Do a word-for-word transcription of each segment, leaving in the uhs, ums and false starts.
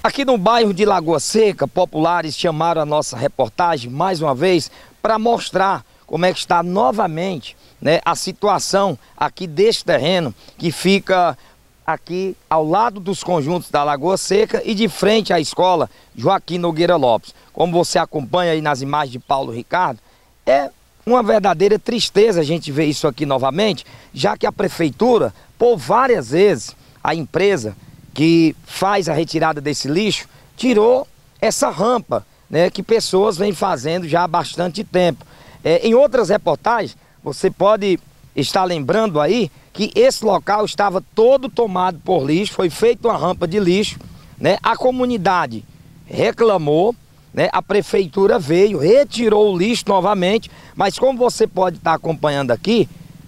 Aqui no bairro de Lagoa Seca, populares chamaram a nossa reportagem mais uma vez para mostrar como é que está novamente, né, a situação aqui deste terreno que fica aqui ao lado dos conjuntos da Lagoa Seca e de frente à escola Joaquim Nogueira Lopes. Como você acompanha aí nas imagens de Paulo Ricardo, é uma verdadeira tristeza a gente ver isso aqui novamente, já que a prefeitura, por várias vezes, a empresa que faz a retirada desse lixo, tirou essa rampa, né, que pessoas vêm fazendo já há bastante tempo. É, em outras reportagens, você pode estar lembrando aí que esse local estava todo tomado por lixo, foi feita uma rampa de lixo, né, a comunidade reclamou, né, a prefeitura veio, retirou o lixo novamente, mas como você pode estar acompanhando aqui,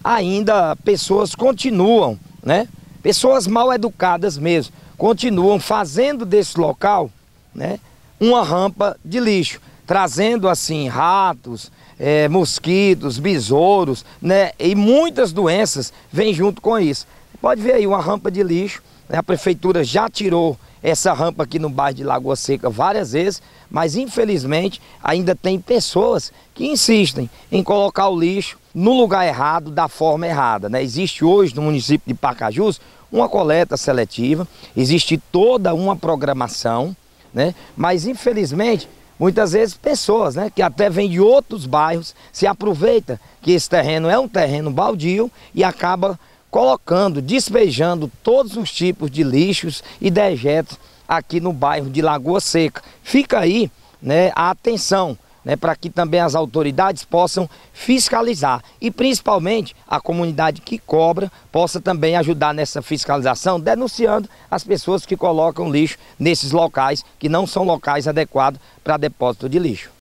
ainda pessoas continuam, né, pessoas mal educadas mesmo, continuam fazendo desse local, né, uma rampa de lixo, trazendo assim ratos, é, mosquitos, besouros, né, e muitas doenças vêm junto com isso. Pode ver aí uma rampa de lixo, né, a prefeitura já tirou essa rampa aqui no bairro de Lagoa Seca várias vezes, mas infelizmente ainda tem pessoas que insistem em colocar o lixo no lugar errado, da forma errada, né? Existe hoje no município de Pacajus uma coleta seletiva, existe toda uma programação, né? Mas infelizmente muitas vezes pessoas, né, que até vêm de outros bairros se aproveitam que esse terreno é um terreno baldio e acaba colocando, despejando todos os tipos de lixos e dejetos aqui no bairro de Lagoa Seca. Fica aí, né, a atenção, né, para que também as autoridades possam fiscalizar e principalmente a comunidade que cobra possa também ajudar nessa fiscalização, denunciando as pessoas que colocam lixo nesses locais que não são locais adequados para depósito de lixo.